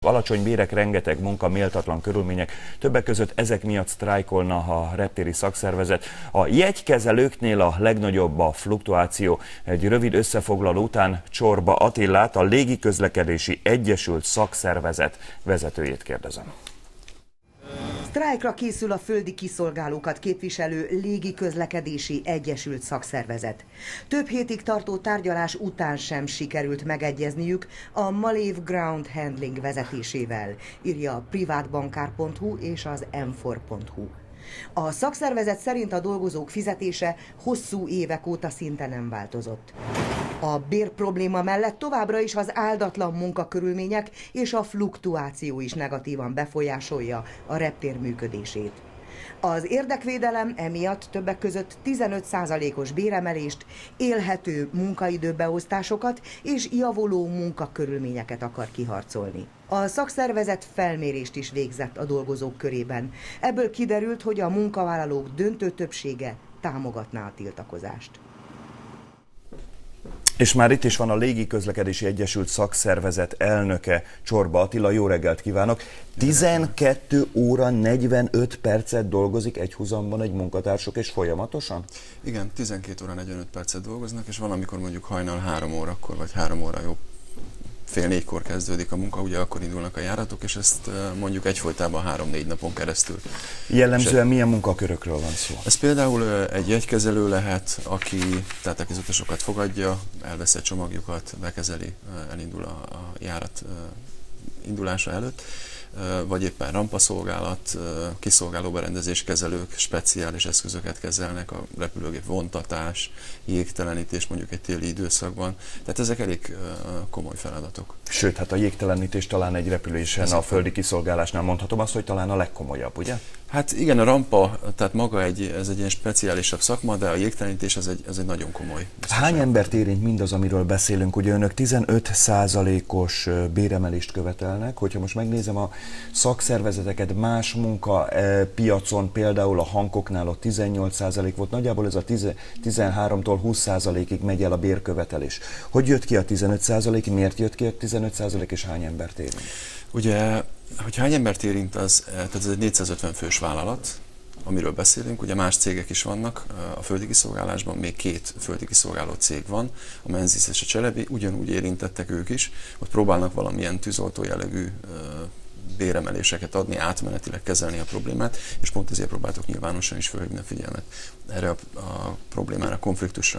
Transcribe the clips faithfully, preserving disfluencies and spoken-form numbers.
Alacsony bérek, rengeteg munka, méltatlan körülmények, többek között ezek miatt sztrájkolna a reptéri szakszervezet. A jegykezelőknél a legnagyobb a fluktuáció. Egy rövid összefoglaló után Csorba Attilát, a Légiközlekedési Egyesült Szakszervezet vezetőjét kérdezem. Sztrájkra készül a földi kiszolgálókat képviselő Légiközlekedési Egyesült Szakszervezet. Több hétig tartó tárgyalás után sem sikerült megegyezniük a Malév Ground Handling vezetésével, írja a privátbankár pont hu és az em négy pont hu. A szakszervezet szerint a dolgozók fizetése hosszú évek óta szinte nem változott. A bérprobléma mellett továbbra is az áldatlan munkakörülmények és a fluktuáció is negatívan befolyásolja a reptér működését. Az érdekvédelem emiatt többek között tizenöt százalékos béremelést, élhető munkaidőbeosztásokat és javuló munkakörülményeket akar kiharcolni. A szakszervezet felmérést is végzett a dolgozók körében. Ebből kiderült, hogy a munkavállalók döntő többsége támogatná a tiltakozást. És már itt is van a Légiközlekedési Egyesült Szakszervezet elnöke, Csorba Attila. Jó reggelt kívánok! tizenkét óra negyvenöt percet dolgozik egyhuzamban egy munkatársuk, és folyamatosan? Igen, tizenkét óra negyvenöt percet dolgoznak, és valamikor mondjuk hajnal három órakor, vagy három óra jó, fél négykor kezdődik a munka, ugye akkor indulnak a járatok, és ezt mondjuk egyfolytában három-négy napon keresztül. Jellemzően milyen munkakörökről van szó? Ez például egy jegykezelő lehet, aki, tehát aki az utasokat fogadja, elvesz egy csomagjukat, bekezeli, elindul a, a járat indulása előtt, vagy éppen rampaszolgálat, kiszolgáló berendezés kezelők speciális eszközöket kezelnek, a repülőgép vontatás, jégtelenítés mondjuk egy téli időszakban. Tehát ezek elég komoly feladatok. Sőt, hát a jégtelenítés talán egy repülésen, ez a földi kiszolgálásnál mondhatom azt, hogy talán a legkomolyabb, ugye? Hát igen, a rampa, tehát maga egy, ez egy ilyen speciálisabb szakma, de a jégtelenítés ez egy, ez egy nagyon komoly. Hány embert érint mindaz, amiről beszélünk? Ugye önök tizenöt százalékos béremelést követelnek, hogyha most megnézem a szakszervezeteket más munkapiacon, például a Hankoknál ott tizennyolc százalék volt, nagyjából ez a tizenháromtól húsz százalékig megy el a bérkövetelés. Hogy jött ki a tizenöt százalék, miért jött ki a tizenöt százalék, és hány embert érint? Ugye, hogy hány embert érint, az, tehát ez egy négyszázötven fős vállalat, amiről beszélünk, ugye más cégek is vannak a földi kiszolgálásban, még két földi kiszolgáló cég van, a Menzies és a Cselebi, ugyanúgy érintettek ők is, ott próbálnak valamilyen tűzoltó jellegű béremeléseket adni, átmenetileg kezelni a problémát, és pont ezért próbáltok nyilvánosan is felhívni a figyelmet erre a, a problémára, a konfliktusra.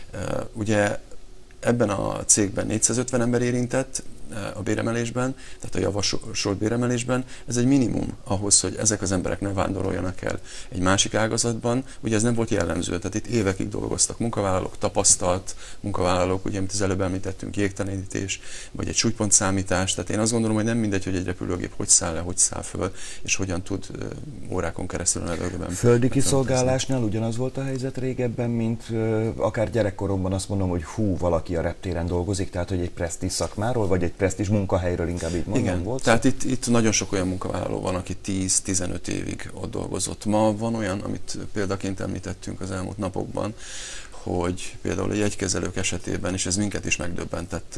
Ugye ebben a cégben négyszázötven ember érintett a béremelésben, tehát a javasolt béremelésben. Ez egy minimum ahhoz, hogy ezek az emberek ne vándoroljanak el egy másik ágazatban. Ugye ez nem volt jellemző, tehát itt évekig dolgoztak munkavállalók, tapasztalt munkavállalók, ugye, amit az előbb említettünk, jégtelenítés, vagy egy súlypontszámítás. Tehát én azt gondolom, hogy nem mindegy, hogy egy repülőgép hogy száll le, hogy száll föl, és hogyan tud órákon keresztül a levegőben. Földi kiszolgálásnál ugyanaz volt a helyzet régebben, mint akár gyerekkoromban azt mondom, hogy hú, valaki a reptéren dolgozik, tehát hogy egy presztízs szakmáról, vagy egy presztízs munkahelyről, inkább így mondom. Igen, volt. Tehát itt, itt nagyon sok olyan munkavállaló van, aki tíz-tizenöt évig ott dolgozott. Ma van olyan, amit példaként említettünk az elmúlt napokban, hogy például a jegykezelők esetében, és ez minket is megdöbbentett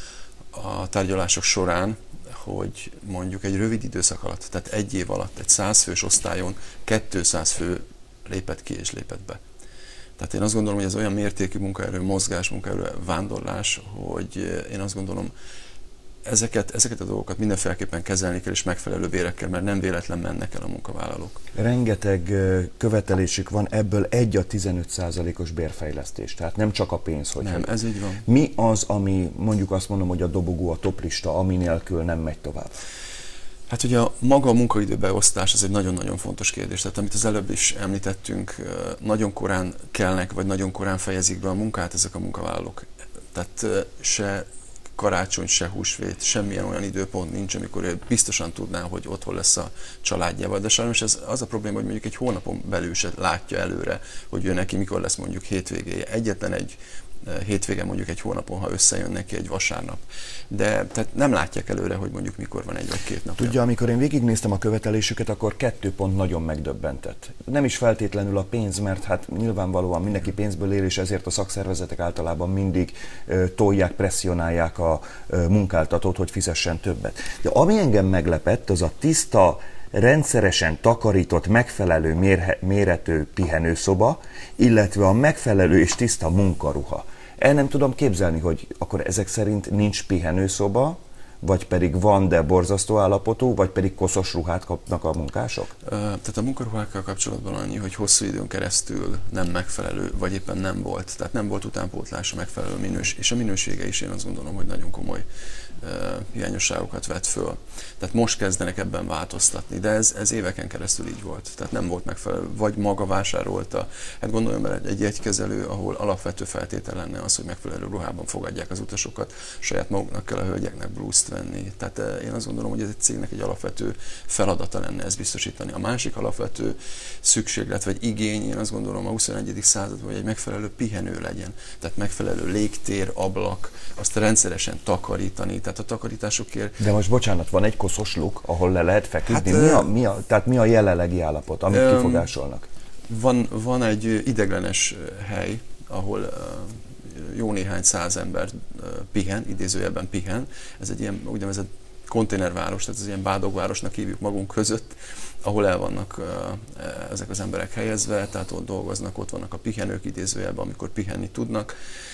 a tárgyalások során, hogy mondjuk egy rövid időszak alatt, tehát egy év alatt, egy száz fős osztályon kétszáz fő lépett ki és lépett be. Tehát én azt gondolom, hogy ez olyan mértékű munkaerő, mozgás, munkaerő, vándorlás, hogy én azt gondolom, ezeket, ezeket a dolgokat mindenféleképpen kezelni kell és megfelelő bérekkel, mert nem véletlen mennek el a munkavállalók. Rengeteg követelésük van, ebből egy a tizenöt százalékos bérfejlesztés, tehát nem csak a pénz, hogy... Nem, ez így van. Mi az, ami mondjuk azt mondom, hogy a dobogó, a toplista, ami nélkül nem megy tovább? Hát ugye a maga a munkaidőbeosztás ez egy nagyon-nagyon fontos kérdés. Tehát amit az előbb is említettünk, nagyon korán kelnek, vagy nagyon korán fejezik be a munkát ezek a munkavállalók. Tehát se karácsony, se húsvét, semmilyen olyan időpont nincs, amikor ő biztosan tudná, hogy otthon lesz a családjával. De sajnos ez az a probléma, hogy mondjuk egy hónapon belül se látja előre, hogy ő neki mikor lesz mondjuk hétvégéje. Egyetlen egy hétvége mondjuk egy hónapon, ha összejön neki egy vasárnap. De tehát nem látják előre, hogy mondjuk mikor van egy vagy két nap. Tudja, amikor én végignéztem a követelésüket, akkor kettő pont nagyon megdöbbentett. Nem is feltétlenül a pénz, mert hát nyilvánvalóan mindenki pénzből él, és ezért a szakszervezetek általában mindig uh, tolják, presszionálják a uh, munkáltatót, hogy fizessen többet. De ami engem meglepett, az a tiszta, rendszeresen takarított, megfelelő mérhe, méretű pihenőszoba, illetve a megfelelő és tiszta munkaruha. El nem tudom képzelni, hogy akkor ezek szerint nincs pihenőszoba, vagy pedig van, de borzasztó állapotú, vagy pedig koszos ruhát kapnak a munkások? Tehát a munkaruhákkal kapcsolatban annyi, hogy hosszú időn keresztül nem megfelelő, vagy éppen nem volt. Tehát nem volt utánpótlása megfelelő minőség, és a minősége is én azt gondolom, hogy nagyon komoly uh, hiányosságokat vett föl. Tehát most kezdenek ebben változtatni, de ez, ez éveken keresztül így volt. Tehát nem volt megfelelő, vagy maga vásárolta. Hát gondoljon bele, egy jegykezelő, ahol alapvető feltétel lenne az, hogy megfelelő ruhában fogadják az utasokat, saját maguknak kell a hölgyeknek blúzt venni. Tehát én azt gondolom, hogy ez egy cégnek egy alapvető feladata lenne ezt biztosítani. A másik alapvető szükséglet vagy igény, én azt gondolom a huszonegyedik században, hogy egy megfelelő pihenő legyen. Tehát megfelelő légtér, ablak, azt rendszeresen takarítani, tehát a takarításokért. De most bocsánat, van egy koszos luk, ahol le lehet feküdni? Hát, mi, a, mi, a, tehát mi a jelenlegi állapot, amit um, kifogásolnak? Van, van egy ideglenes hely, ahol jó néhány száz ember pihen, idézőjelben pihen. Ez egy ilyen úgynevezett konténerváros, tehát ez ilyen bádogvárosnak hívjuk magunk között, ahol el vannak ezek az emberek helyezve, tehát ott dolgoznak, ott vannak a pihenők idézőjelben, amikor pihenni tudnak.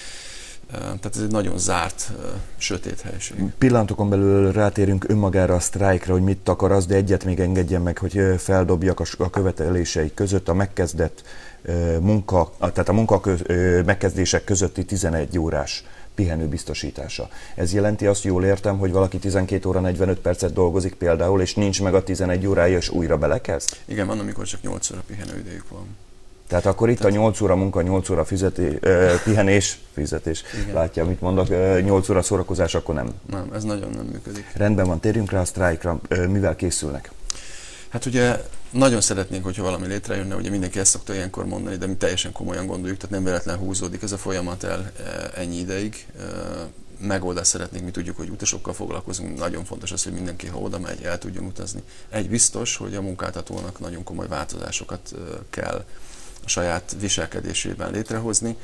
Tehát ez egy nagyon zárt, sötét helység. Pillanatokon belül rátérünk önmagára a sztrájkra, hogy mit akar az, de egyet még engedjen meg, hogy feldobjak a követelései között a megkezdett munka, tehát a munka megkezdések közötti tizenegy órás pihenő biztosítása. Ez jelenti azt, jól értem, hogy valaki tizenkét óra negyvenöt percet dolgozik például, és nincs meg a tizenegy órája, és újra belekezd? Igen, van, amikor csak nyolc óra pihenőidejük van. Tehát akkor itt Tehát... a nyolc óra munka, nyolc óra fizeté, uh, pihenés, fizetés, igen. Látja, mit mondok, uh, nyolc óra szórakozás, akkor nem. Nem, ez nagyon nem működik. Rendben van, térjünk rá a sztrájkra, uh, mivel készülnek? Hát ugye nagyon szeretnénk, hogyha valami létrejönne, ugye mindenki ezt szokta ilyenkor mondani, de mi teljesen komolyan gondoljuk, tehát nem véletlen húzódik ez a folyamat el ennyi ideig. Megoldást szeretnénk, mi tudjuk, hogy utasokkal foglalkozunk, nagyon fontos az, hogy mindenki, ha oda megy, el tudjon utazni. Egy biztos, hogy a munkáltatónak nagyon komoly változásokat kell a saját viselkedésében létrehozni.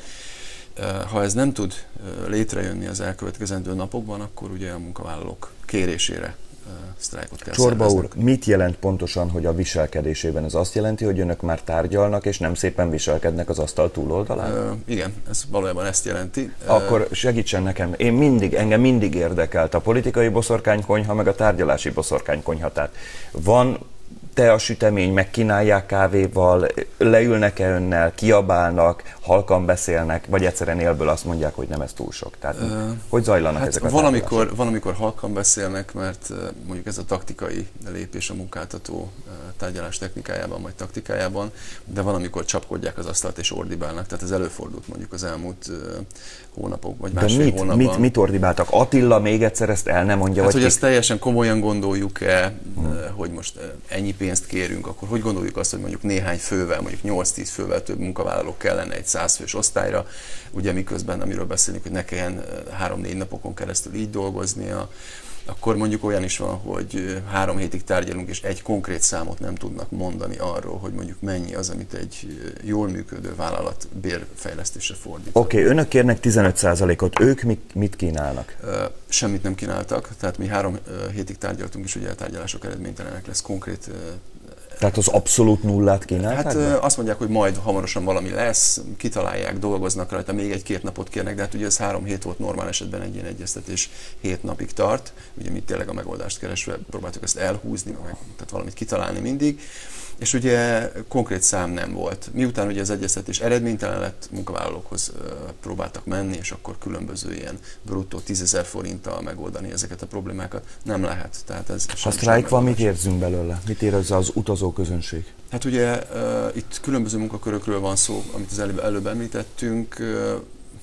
Ha ez nem tud létrejönni az elkövetkezendő napokban, akkor ugye a munkavállalók kérésére sztrájkot kell Csorba szervezni. úr, mit jelent pontosan, hogy a viselkedésében? Ez azt jelenti, hogy önök már tárgyalnak, és nem szépen viselkednek az asztal túloldalán? Ö, igen, ez valójában ezt jelenti. Akkor segítsen nekem. Én mindig, engem mindig érdekelt a politikai boszorkánykonyha, meg a tárgyalási boszorkánykonyha. Tehát van te a sütemény, megkínálják kávéval, leülnek-e önnel, kiabálnak, halkan beszélnek, vagy egyszerűen élből azt mondják, hogy nem, ez túl sok. Tehát uh, hogy zajlanak hát ezek a van amikor, van, amikor halkan beszélnek, mert mondjuk ez a taktikai lépés a munkáltató tárgyalás technikájában vagy taktikájában, de van, amikor csapkodják az asztalt és ordibálnak. Tehát ez előfordult mondjuk az elmúlt hónapok, vagy másfél mit, hónapban. Mit, mit ordibáltak? Attila még egyszer ezt el nem mondja? Hát, vagy hogy ki... ezt teljesen komolyan gondoljuk-e, hmm. hogy most ennyi pénzt kérünk, akkor hogy gondoljuk azt, hogy mondjuk néhány fővel, mondjuk nyolc-tíz fővel több munkavállalók kellene egy száz fős osztályra, ugye miközben, amiről beszélünk, hogy ne kelljen három-négy napokon keresztül így dolgoznia, akkor mondjuk olyan is van, hogy három hétig tárgyalunk, és egy konkrét számot nem tudnak mondani arról, hogy mondjuk mennyi az, amit egy jól működő vállalat bérfejlesztésre fordít. Oké, okay, önök kérnek tizenöt százalékot, ők mit, mit kínálnak? Semmit nem kínáltak, tehát mi három hétig tárgyaltunk, és ugye a tárgyalások eredménytelenek, lesz konkrét. Tehát az abszolút nullát kínálták? Hát be? Azt mondják, hogy majd hamarosan valami lesz, kitalálják, dolgoznak rajta, még egy-két napot kérnek, de hát ugye ez három hét volt normál esetben egy ilyen egyeztetés, hét napig tart. Ugye mi tényleg a megoldást keresve próbáltuk ezt elhúzni, meg, tehát valamit kitalálni mindig. És ugye konkrét szám nem volt. Miután ugye az egyeztetés eredménytelen lett, munkavállalókhoz próbáltak menni, és akkor különböző ilyen bruttó tízezer forinttal megoldani ezeket a problémákat. Nem lehet. Tehát ez ha sztrájk van, mit érzünk belőle? Mit érez az utazóközönség? Hát ugye uh, itt különböző munkakörökről van szó, amit az előbb, előbb említettünk. Uh,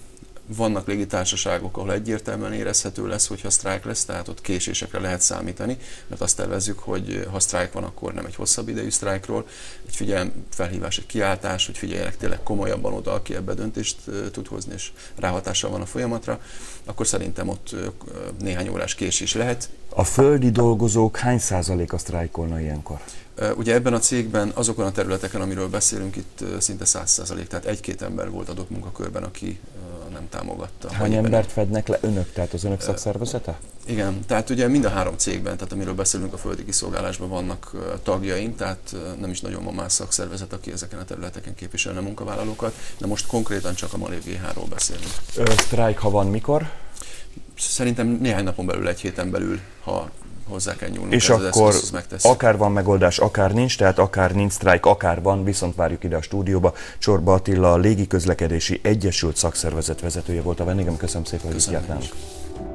Vannak légitársaságok, ahol egyértelműen érezhető lesz, hogyha sztrájk lesz, tehát ott késésekre lehet számítani, mert azt tervezzük, hogy ha sztrájk van, akkor nem egy hosszabb idejű sztrájkról, egy figyelem, felhívás, egy kiáltás, hogy figyeljenek tényleg komolyabban oda, aki ebbe döntést tud hozni, és ráhatással van a folyamatra, akkor szerintem ott néhány órás késés lehet. A földi dolgozók hány százaléka sztrájkolna ilyenkor? Ugye ebben a cégben, azokon a területeken, amiről beszélünk, itt szinte száz százalék, tehát egy-két ember volt adott munkakörben, aki nem támogatta. Hány embert fednek le önök, tehát az önök szakszervezete? Igen, tehát ugye mind a három cégben, tehát amiről beszélünk, a földi kiszolgálásban vannak tagjaink, tehát nem is nagyon van más szakszervezet, aki ezeken a területeken képviselne munkavállalókat, de most konkrétan csak a Malév vé há-ról beszélünk. Sztrájk, ha van, mikor? Szerintem néhány napon belül, egy héten belül, ha hozzá kell nyúlnunk. És ez akkor az eszköz, akár van megoldás, akár nincs, tehát akár nincs sztrájk, akár van, viszont várjuk ide a stúdióba. Csorba Attila, a Légiközlekedési Egyesült Szakszervezet vezetője volt a vendégem. Köszönöm szépen, hogy itt járt nálunk.